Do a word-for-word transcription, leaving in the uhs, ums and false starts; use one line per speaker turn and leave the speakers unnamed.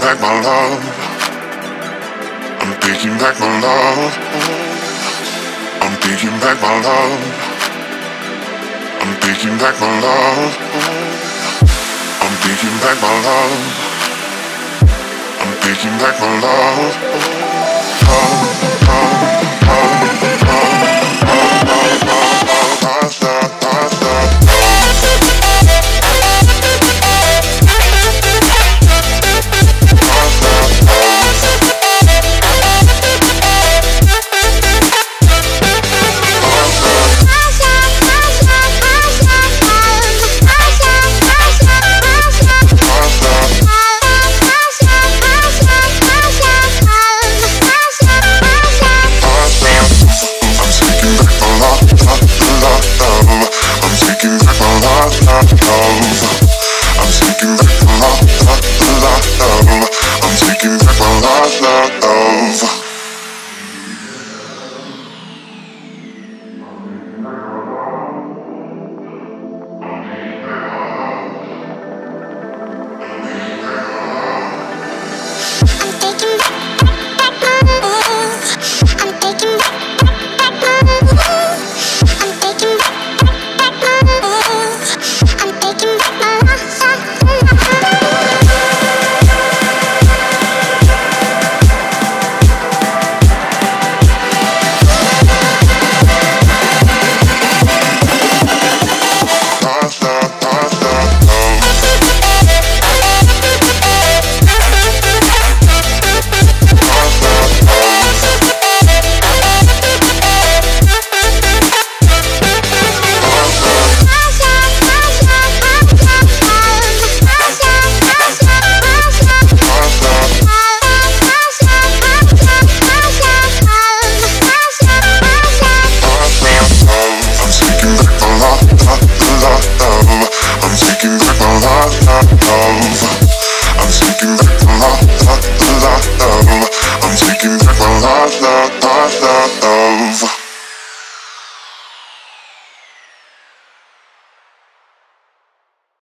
back my love. I'm taking back my love. I'm taking back my love. I'm taking back my love. I'm taking back my love. I'm taking back my love. Love, love, love, love, love, love, love, love, love, love, love. I'm taking back my love, love, love. I'm taking back